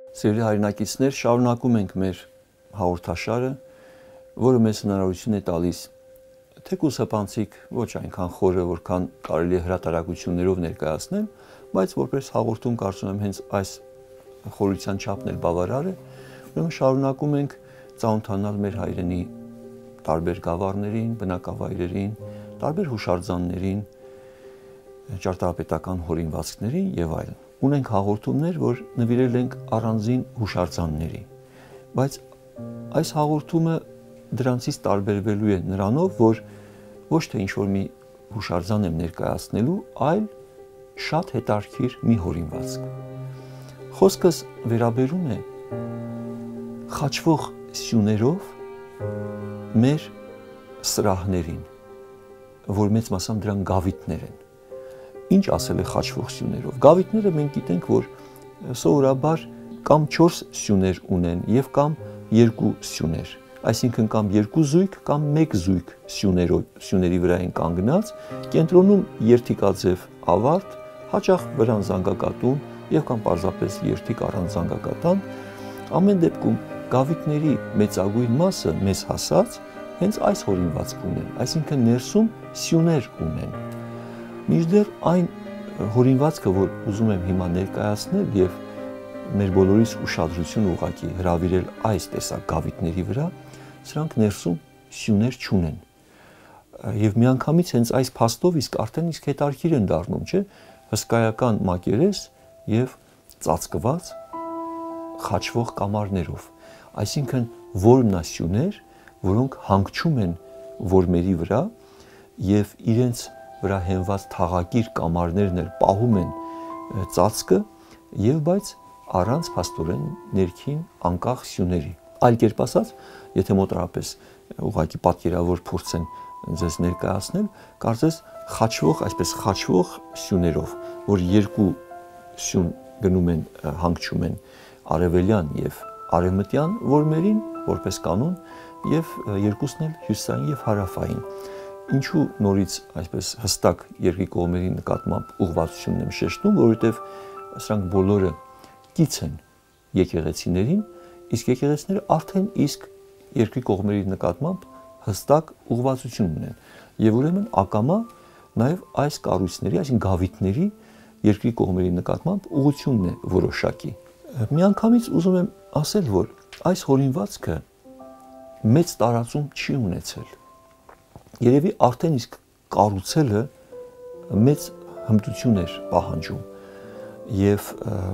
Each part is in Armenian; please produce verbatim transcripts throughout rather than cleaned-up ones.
Սիրելի հայրենակիցներ, շարունակում ենք մեր հաղորդաշարը, որը մեզ հնարավորություն է տալիս թեկուզ հպանցիկ, ոչ այնքան խորը, որքան կարելի է հրատարակություններով ներկայացնել, բայց որպես հաղորդում կարծում եմ հենց այս խորության չափն էլ բավարար է, ուրեմն շարունակում ենք ծանոթանալ մեր հայրենի տարբեր գավառներին, բնակավայրերին, տարբեր հուշարձաններին, ճարտարապետական հորինվածքներին եւ այլն։ Ունենք հաղորդումներ, որ նվիրել ենք առանձին հուշարձանների, բայց այս հաղորդումը դրանցից տարբերվելու է նրանով, որ ոչ թե ինչ-որ մի հուշարձան եմ ներկայացնելու, այլ շատ հետաքրքիր մի հորինվածք։ Խոսքս վերաբերում է խաչվող սյուներով մեր սրահներին, որ մեծ մասամբ դրան գավիթներ են։ Ինչ ասել է խաչվող սյուներով։ Գավիթները մենք գիտենք, որ սովորաբար կամ չորս սյուներ ունեն եւ կամ երկու սյուներ, այսինքն կամ երկու զույգ կամ մեկ զույգ սյուներով սյուների վրա են կանգնած, կենտրոնում երթիկաձև ավարտ, հաճախ վրան զանգակատուն եւ կամ պարզապես երթիկ առանց զանգակատան։ Ամեն դեպքում գավիթների մեծագույն մասը մեզ հասած հենց այս հորինվածքն ունեն, այսինքն ներսում սյուներ ունեն։ Մինչդեռ այն հորինվածքը, որ ուզում եմ հիմա ներկայացնել եւ մեր բոլորիս ուշադրությունը ուղղակի հրավիրել այս տեսակ գավիթների վրա, սրանք ներսում սյուներ չունեն։ Եվ միանգամից հենց այս փաստով իսկ արդեն իսկ հետաքրքիր են դառնում, չէ՞, հսկայական մակերես եւ ծածկված խաչվող կամարներով, այսինքն որմնասյուներ, որոնք հանգչում են որմերի վրա եւ իրենց վրա հենված թաղակիր կամարներն էլ պահում են ծածկը եւ բայց առանց փաստորեն ներքին անկախ սյուների։ Այլ կերպ ասած, եթե մոտարապես ուղղակի պատկերավոր փորձեն ձեզ ներկայացնել, կարծես խաչվող, այսպես խաչվող սյուներով, որ երկու սյուն գնում են հանգչում են արևելյան եւ արևմտյան որմերին, որպես կանոն, եւ երկուսն էլ հյուսիսային եւ հարավային։ Ինչու նորից այսպես հստակ երկի կողմերի նկատմամբ ուղղվածությունն եմ շեշտում, որովհետև սրանք բոլորը կից են եկեղեցիներին, իսկ եկեղեցիները արդեն իսկ երկի կողմերի նկատմամբ հստակ ուղղվածություն ունեն։ Եվ ուրեմն ակամա նաև այս կառույցների, այսինքն գավիթների երկի կողմերի նկատմամբ ուղղությունն է որոշակի։ Միանգամից ուզում եմ ասել, որ այս հորինվածքը մեծ տարածում չի ունեցել։ Երևի արդեն իսկ կառուցելը մեծ հմտություն էր պահանջում եւ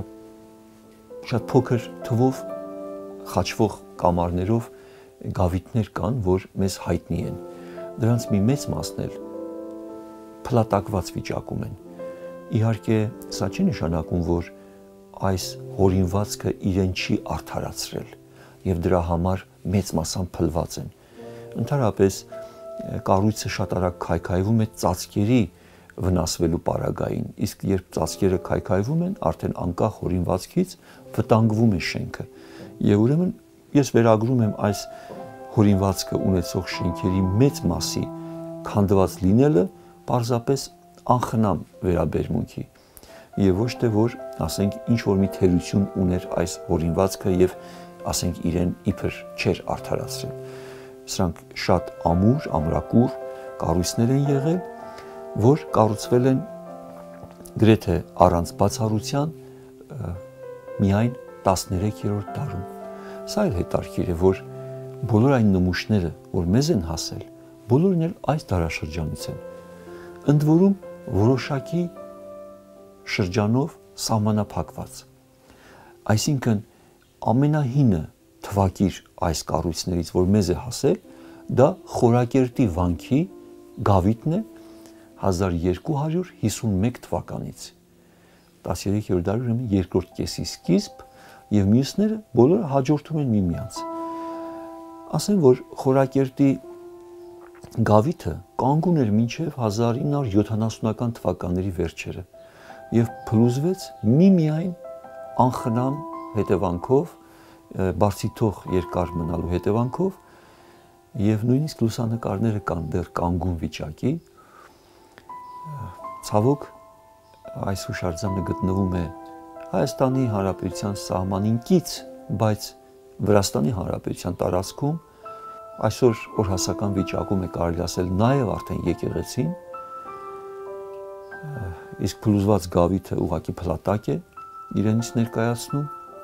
շատ փոքր թվով խաչվող կամարներով գավիթներ կան, որ մեզ հայտնի են։ Դրանց մի մեծ մասն էլ փլատակված վիճակում են։ Իհարկե, սա չի նշանակում, որ այս հորինվածքը իրեն չի արդարացրել եւ դրա համար մեծ մասամբ փլված են։ Ընդհանրապես կառույցը շատ արագ քայքայվում է ծածկերի վնասվելու պարագային, իսկ երբ ծածկերը քայքայվում են, արդեն անկախ հորինվածքից վտանգվում է շենքը։ Եվ ուրեմն ես վերագրում եմ այս հորինվածքը ունեցող շենքերի մեծ մասի քանդված լինելը պարզապես անխնամ վերաբերմունքի եւ ոչ թե որ, ասենք, ինչ որ մի թերություն ուներ այս հորինվածքը եւ ասենք իրեն իբր չէր արդարացրել։ Սրանք շատ ամուր, ամրակուր կառույցներ են եղել, որ կառուցվել են գրեթե առանց բացառության միայն տասներեքերորդ դարում։ Սա էլ հետաքրքիր է, որ բոլոր այն նմուշները, որ մեզ են հասել, բոլորն էլ այս դարաշրջանից են։ Ընդ որում որոշակի շրջանով սահմանափակված։ Այսինքն ամենահինը թվակիր այս կառույցներից, որ մեզ է հասել, դա Խորակերտի վանքի գավիթն է հազար երկու հարյուր հիսունմեկ թվականից։ տասներեքերորդ դարի ուրեմն երկրորդ կեսի սկիզբ եւ մյուսները բոլորը հաջորդում են միմյանց։ Ասեմ, որ Խորակերտի գավիթը կանգուն էր մինչև հազար ինը հարյուր յոթանասունական թվականների վերջերը եւ փլուզվեց միմիայն անխնամ հետևանքով, բարձիթող երկար մնալու հետևանքով եւ նույնիսկ լուսանկարները կան դեռ կանգուն վիճակի։ Ցավոք այս հուշարձանը գտնվում է Հայաստանի Հանրապետության սահմանին կից, բայց Վրաստանի Հանրապետության տարածքում այսօր օրհասական վիճակում է կարելի ասել նաև արդեն եկեղեցին, իսկ փլուզված գավիթը ուղղակի փլատակ է իրենից ներկայացնում։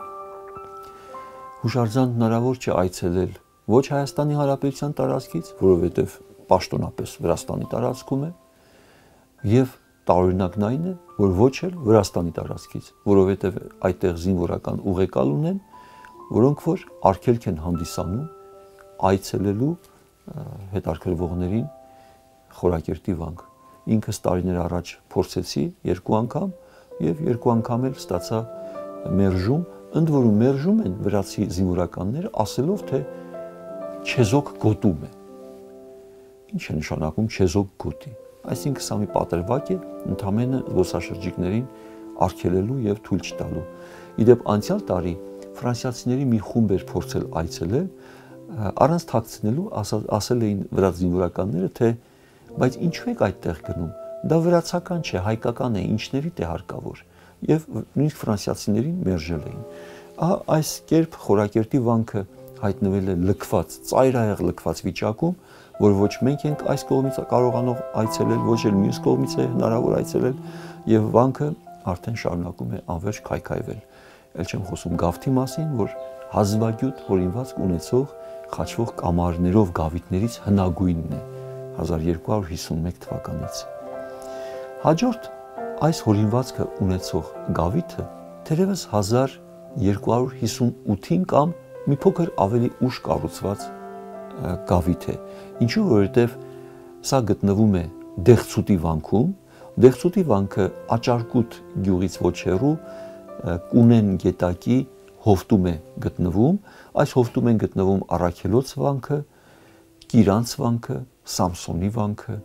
Հուշարձան հնարավոր չէ այցելել ոչ Հայաստանի Հանրապետության տարածքից, որովհետև պաշտոնապես Վրաստանի տարածքում է, եւ տարօրինակն այն է, որ ոչ էլ Վրաստանի տարածքից, որովհետև այդտեղ զինվորական ուղեկալ ունեն, որոնք որ արգելք են հանդիսանում այցելելու հետաքրքրվողներին Խորակերտի վանք։ Ինքս տարիներ առաջ փորձեցի երկու անգամ եւ երկու անգամ էլ ստացա մերժում, ընդ որում մերժում են վրացի զինվորականները ասելով, թե չեզոք գոտում է։ Ինչ է նշանակում չեզոք գոտի։ Այսինքն սա մի պատրվակ է ընդամենը զբոսաշրջիկներին արգելելու եւ թույլ չտալու։ Իդեպ անցյալ տարի ֆրանսիացիների մի խումբ էր փորձել այցելել, առանց թաքցնելու ասել էին վրաց զինվորականները, թե բայց ինչու եք այդտեղ գնում։ Դա վրացական չէ, հայկական է, ինչներիդ է հարկավոր։ Եվ նույնիսկ ֆրանսիացիներին մերժել էին։ Ահա այս կերպ Խորակերտի վանքը հայտնվել է լքված, ծայրահեղ լքված վիճակում, որ ոչ մենք ենք այս կողմից կարողանող այցելել, ոչ էլ մյուս կողմից է հնարավոր այցելել, եւ վանքը արդեն շարունակում է անվերջ քայքայվել։ Էլ չեմ խոսում գավթի մասին, որ հազվագյուտ հորինվածք ունեցող խաչվող կամարներով գավիթներից հնագույնն է հազար երկու հարյուր հիսունմեկ թվականից։ Հաջորդ այս հորինվածքը ունեցող գավիթը թերևս հազար երկու հարյուր հիսունութին կամ մի փոքր ավելի ուշ կառուցված գավիթ է։ Ինչու, որովհետև սա գտնվում է Դեղցուտի վանքում, Դեղցուտի վանքը Աճարկուտ գյուղից ոչ հեռու Կունեն գետակի հովտում է գտնվում, այս հովտում են գտնվում Առաքելոց վանքը, Կիրանց վանքը, Սամսոնի վանքը,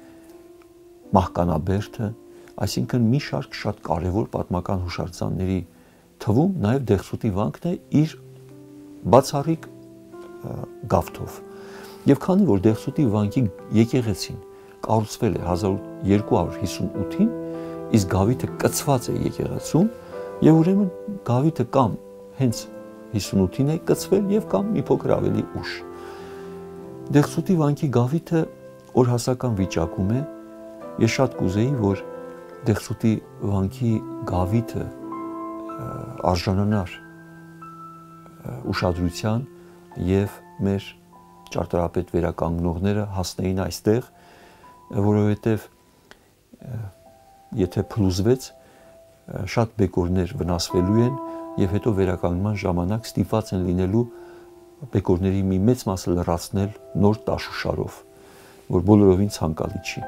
Մահկանաբերդը, այսինքն մի շարք շատ կարևոր պատմական հուշարձանների թվում նաև Դեղցուտի վանքն է իր բացառիկ գավթով։ Եվ քանի որ Դեղցուտի վանքի եկեղեցին կառուցվել է հազար երկու հարյուր հիսունութին, իսկ գավիթը կցված է եկեղեցում, եւ ուրեմն գավիթը կամ հենց հիսունութին է կցվել եւ կամ մի փոքր ավելի ուշ։ Դեղցուտի վանքի գավիթը օրհասական վիճակում է։ Ես շատ կուզեի, որ Դեղցուտի վանքի գավիթը արժանանար ուշադրության եւ մեր ճարտարապետ վերականգնողները հասնեին այստեղ, որովհետև եթե փլուզվեց, շատ բեկորներ վնասվելու են եւ հետո վերականգնման ժամանակ ստիպված են լինելու բեկորների մի մեծ մասը լրացնել նոր տաշուշարով, որ բոլորովին ցանկալի չի։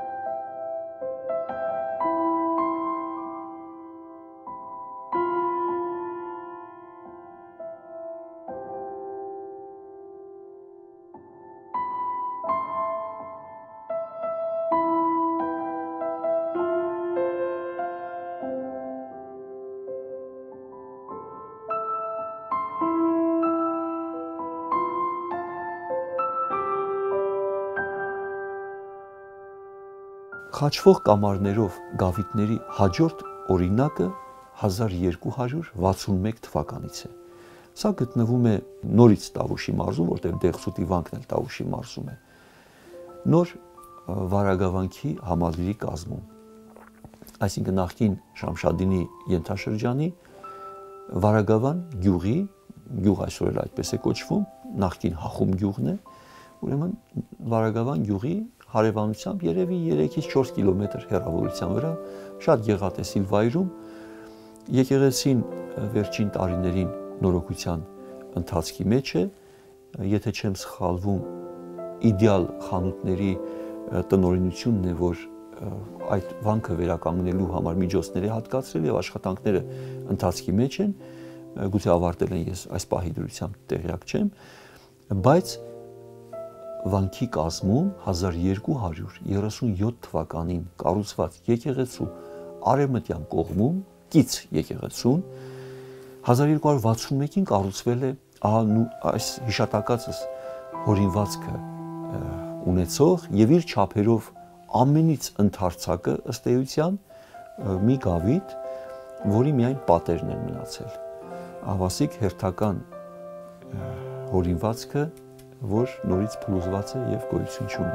Խաչվող կամարներով գավիթների հաջորդ օրինակը հազար երկու հարյուր վաթսունմեկ թվականից է։ Սա գտնվում է նորից Տավուշի մարզում, որտեղ Դեղցուտի վանքն էլ Տավուշի մարզում է։ Նոր Վարագավանքի համալիրի կազմում։ Այսինքն նախկին Շամշադինի ենթաշրջանի Վարագավան գյուղի, գյուղ այսօր էլ այդպես է կոչվում, նախկին Հախում գյուղն է, ուրեմն Վարագավան գյուղի հարևանությամբ երևի երեքից չորս կիլոմետր հեռավորության վրա, շատ գեղատեսիլ վայրում, եկեղեցին վերջին տարիներին նորոգության ընթացքի մեջ է, եթե չեմ սխալվում, իդեալ խանութների տնօրինությունն է, որ այդ վանքը վերականգնելու համար միջոցներ է հատկացրել եւ աշխատանքները ընթացքի մեջ են, գուցե ավարտել են, ես այս պահի դրությամբ տեղյակ չեմ, բայց վանքի կազմում հազար երկու հարյուր երեսունյոթ թվականին կառուցված եկեղեցու արևմտյան կողմում կից եկեղեցուն հազար երկու հարյուր վաթսունմեկին կառուցվել է այս հիշատակածս հորինվածքը ունեցող եւ իր չափերով ամենից ընդարձակը ըստ էության մի գավիթ, որի միայն պատերն են մնացել։ Ավասիկ հերթական հորինվածքը, որ նորից փլուզված է եւ գոյություն չունի։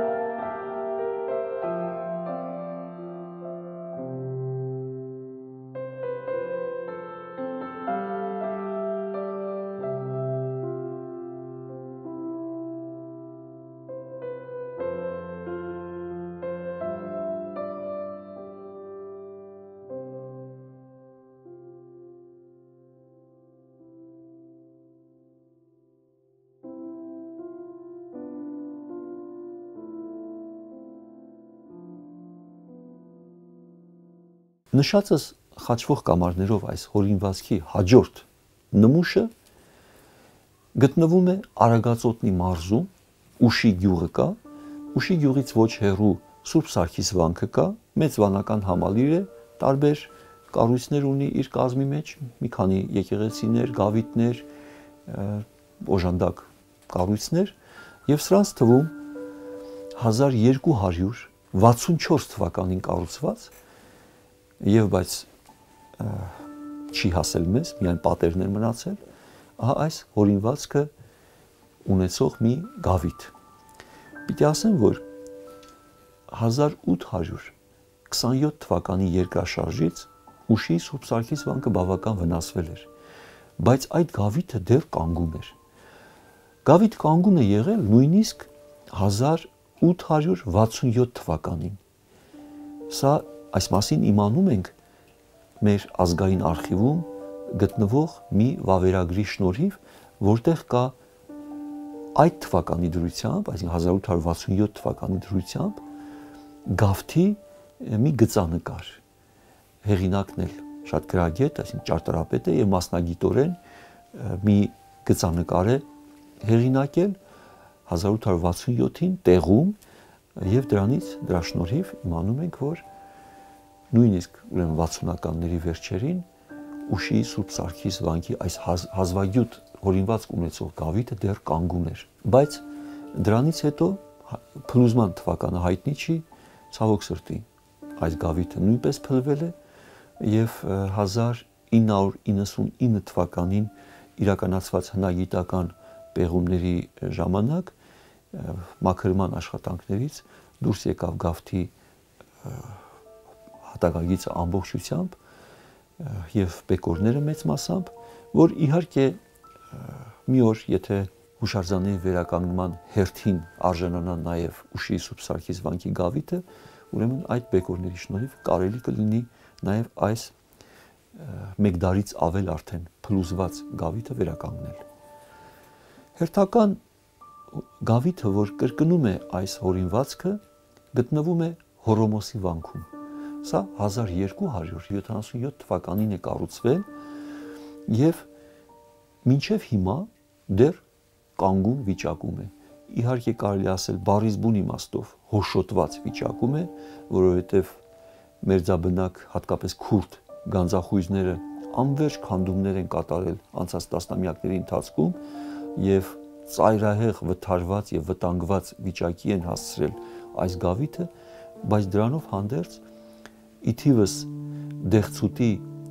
Նշածս խաչվող կամարներով այս հորինվածքի հաջորդ նմուշը գտնվում է Արագածոտնի մարզում, Ուշի գյուղը կա, Ուշի գյուղից ոչ հեռու Սուրբ Սարգիս վանքը կա, մեծ վանական համալիր է, տարբեր կառույցներ ունի իր կազմի մեջ, մի քանի եկեղեցիներ, գավիթներ, օժանդակ կառույցներ, եւ սրանց թվում հազար երկու հարյուր վաթսունչորս թվականին կառուցված եւ բայց չի հասել մեզ, միայն պատերն են մնացել, ահա այս հորինվածքը ունեցող մի գավիթ։ Պիտի ասեմ, որ հազար ութ հարյուր քսանյոթ թվականի երկրաշարժից Ուշի Սուրբ Սարգիս վանքը բավական վնասվել էր, բայց այդ գավիթը դեռ կանգուն էր։ Գավիթ կանգուն է եղել նույնիսկ հազար ութ հարյուր վաթսունյոթ թվականին։ Սա այս մասին իմանում ենք մեր ազգային արխիվում գտնվող մի վավերագրի շնորհիվ, որտեղ կա այդ թվականի դրությամբ, այսինքն հազար ութ հարյուր վաթսունյոթ թվականի դրությամբ գավթի մի գծանկար։ Հեղինակն էլ շատ գրագետ, այսինքն ճարտարապետ է եւ մասնագիտորեն մի գծանկար է հեղինակել հազար ութ հարյուր վաթսունյոթին տեղում եւ դրանից դրա շնորհիվ իմանում ենք, որ նույնիսկ ուրեմն վաթսունականների վերջերին Ուշի Սուրբ Սարգիս վանքի այս հազվագյուտ հորինվածք ունեցող գավիթը դեռ կանգուն էր, բայց դրանից հետո փլուզման թվականը հայտնի չի, ցավոք սրտի այս գավիթը նույնպես փլվել է եւ հազար ինը հարյուր իննսունինը թվականին իրականացված հնագիտական պեղումների ժամանակ մաքրման աշխատանքներից դուրս եկավ գավթի հատակագիծը ամբողջությամբ եւ բեկորները մեծ մասամբ, որ իհարկե մի օր եթե հուշարձանների վերականգնման հերթին արժանանա նաեւ Ուշի Սուրբ Սարգիս վանքի գավիթը, ուրեմն այդ բեկորների շնորհիվ կարելի կլինի նաեւ այս մեկ դարից ավել արդեն փլուզված գավիթը վերականգնել։ Հերթական գավիթը, որ կրկնում է այս հորինվածքը, գտնվում է Հորոմոսի վանքում։ Սա հազար երկու հարյուր յոթանասունյոթ թվականին է կառուցվել եւ մինչեւ հիմա դեռ կանգուն վիճակում է։ Իհարկե կարելի ասել բառիզբուն իմաստով հոշոտված վիճակում է, որովհետեւ մերձաբնակ, հատկապես քուրդ գանձախույզները անվերջ քանդումներ են կատարել անցած տասնամյակների ընթացքում եւ ծայրահեղ վթարված եւ վտանգված վիճակի են հասցրել այս գավիթը, բայց դրանով հանդերձ իթիվս դեղցուտի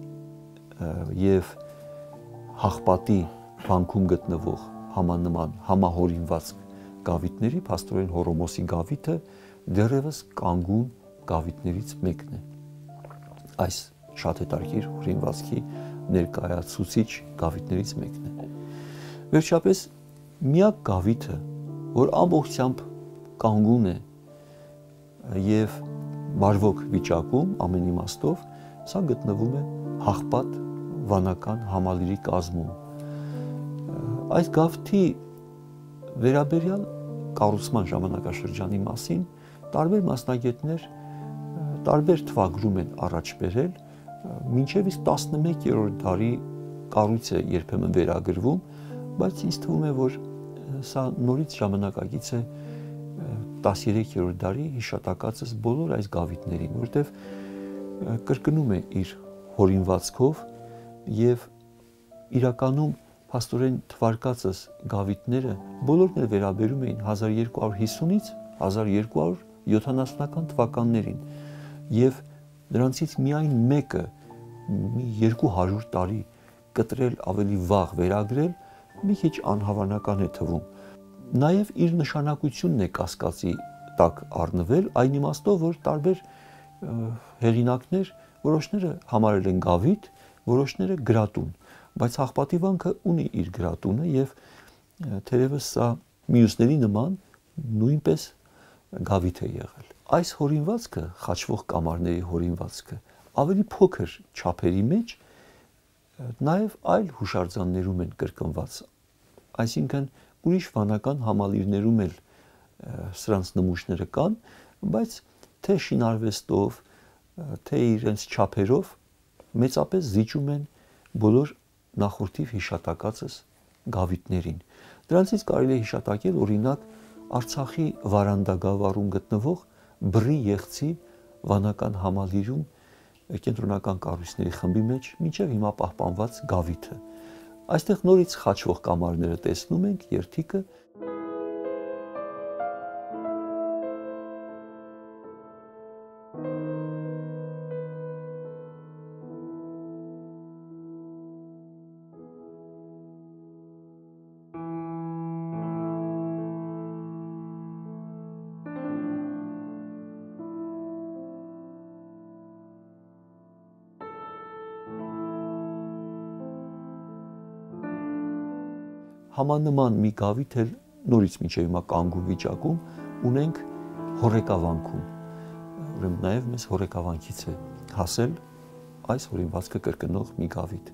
եւ հաղպատի վանքում գտնվող համանման համահորինված գավիթների փաստորեն Հորոմոսի գավիթը դեռևս կանգուն գավիթներից մեկն է։ Այս շատ հետաքրքիր հորինվածքի ներկայացուցիչ գավիթներից մեկն է։ Վերջապես միակ գավիթը, որ ամբողջությամբ կանգուն է եւ բարվոք վիճակում ամեն իմաստով, սա գտնվում է Հաղպատ վանական համալիրի կազմում։ Այս գավթի վերաբերյալ կառուցման ժամանակաշրջանի մասին տարբեր մասնագետներ տարբեր թվագրում են առաջ բերել, մինչև իսկ տասնմեկերորդ դարի կառույց է երբեմն վերագրվում, բայց ինձ թվում է, որ սա նորից ժամանակակից է տասներեքերորդ դարի հիշատակածս բոլոր այս գավիթներին, որտեղ կրկնում է իր հորինվածքով եւ իրականում փաստորեն թվարկածս գավիթները բոլորն էլ վերաբերում էին հազար երկու հարյուր հիսունից հազար երկու հարյուր յոթանասունական թվականներին եւ նրանցից միայն մեկը մի երկու հարյուր տարի կտրել, ավելի վաղ վերագրել, մի քիչ անհավանական է թվում։ Նաև իր նշանակությունն է կասկածի տակ առնվել, այն իմաստով, որ տարբեր հեղինակներ որոշները համարել են գավիթ, որոշները գրատուն, բայց Հաղպատի վանքը ունի իր գրատունը եւ թերևս սա մյուսների նման նույնպես գավիթ է եղել։ Այս հորինվածքը, խաչվող կամարների հորինվածքը, ավելի փոքր չափերի մեջ նաև այլ հուշարձաններում են կրկնված, այսինքն ուրիշ վանական համալիրներում էլ սրանց նմուշները կան, բայց թե շինարվեստով, թե իրենց չափերով մեծապես զիջում են բոլոր նախորդիվ հիշատակածս գավիթներին։ Դրանցից կարելի է հիշատակել օրինակ Արցախի Վարանդագավառում գտնվող Բռի եղցի վանական համալիրում կենտրոնական կառույցների խմբի մեջ մինչև հիմա պահպանված գավիթը։ Այստեղ նորից խաչվող կամարները տեսնում ենք, երթիկը։ Համանման մի գավիթ էլ նորից մինչև հիմա կանգուն վիճակում ունենք Հոռեկավանքում։ Ուրեմն նաև մեզ Հոռեկավանքից է հասել այս հորինվածքը կրկնող մի գավիթ։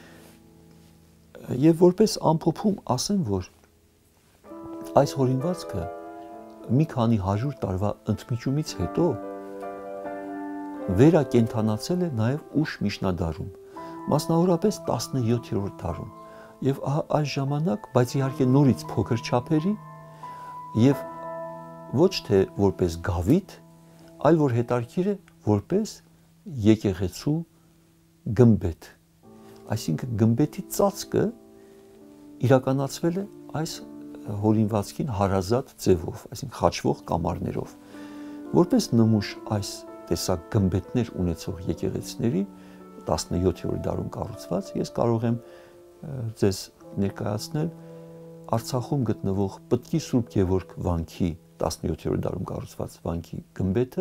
Եվ որպես ամփոփում ասեմ, որ այս հորինվածքը մի քանի հարյուր տարվա ընդմիջումից հետո վերակենդանացել է նաև ուշ միջնադարում, մասնավորապես տասնյոթերորդ դարում։ Եվ այս ժամանակ, բայց իհարկե նորից փոքր չափերի եւ ոչ թե որպես գավիթ, այլ որ հետարքիր է որպես եկեղեցու գմբեթ։ Այսինքն գմբեթի ծածկը իրականացվել է այս հորինվածքին հարազատ ձևով, այսինքն խաչվող կամարներով։ Որպես նմուշ այս տեսակ գմբեթներ ունեցող եկեղեցիների տասնյոթերորդ դարում կառուցված, ես կարող եմ ձեզ ներկայացնել Արցախում գտնվող Պտկի Սուրբ Գևորգ վանքի տասնյոթերորդ դարում կառուցված վանքի գմբեթը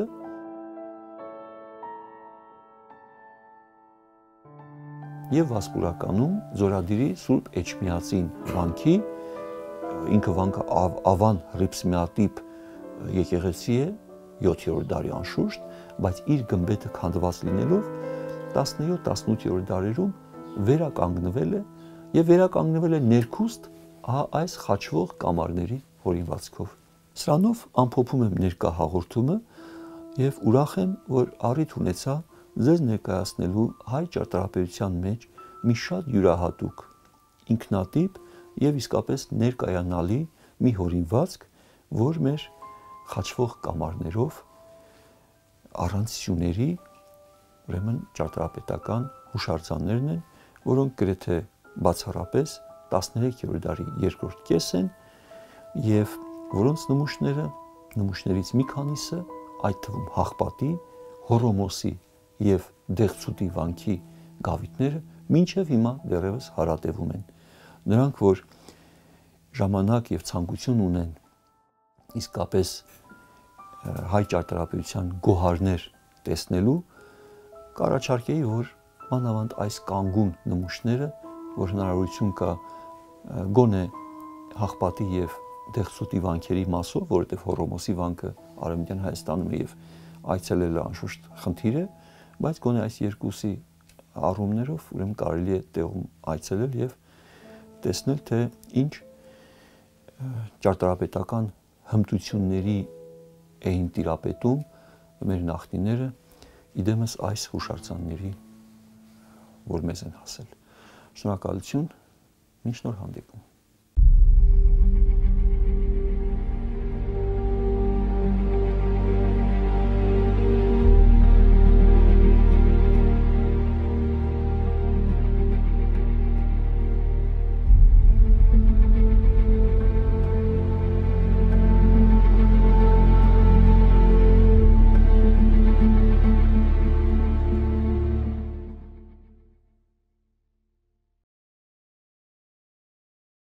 եւ Վասպուրականում Զորադիրի Սուրբ Էջմիածին վանքի, ինքը վանքը Ավան Հռիփսմիատիպ եկեղեցի է յոթերորդ դարի անշուշտ, բայց իր գմբեթը քանդված լինելով տասնյոթ տասնութերորդ դարերում վերականգնվել է եւ վերականգնվել է ներքուստ այս խաչվող կամարների հորինվածքով։ Սրանով ամփոփում եմ ներկա հաղորդումը եւ ուրախ եմ, որ առիթ ունեցա ձեզ ներկայացնելու հայ ճարտարապետության մեջ մի շատ յուրահատուկ, ինքնատիպ եւ իսկապես ներկայանալի մի հորինվածք, որ մեր խաչվող կամարներով առանց սյուների, ուրեմն ճարտարապետական հուշարձաններն են, որոնք գրեթե բացառապես տասներեքերորդ դարի երկրորդ կես են եւ որոնց նմուշները, նմուշներից մի քանիսը, այդ թվում Հաղպատի, Հոռոմոսի եւ Դեղցուտի վանքի գավիթները մինչև հիմա դեռևս հարատևում են։ Նրանք, որ ժամանակ եւ ցանկություն ունեն իսկապես հայ ճարտարապետության գոհարներ տեսնելու, կառաջարկեի, որ մանավանդ այս կանգուն նմուշները, որ հնարավորություն կա գոնե Հաղպատի եւ Դեղցուտի վանքերի մասով, որովհետեւ Հոռոմոսի վանքը Արևմտյան Հայաստանում է եւ այցելելը անշուշտ խնդիր է, բայց գոնե այս երկուսի առումներով ուրեմն կարելի է տեղում այցելել եւ տեսնել, թե ինչ ճարտարապետական հմտությունների էին տիրապետում մեր նախնիները իդեմս այս հուշարձանների, որ մեզ են հասել։ Շնորհակալություն, մինչ նոր հանդիպում։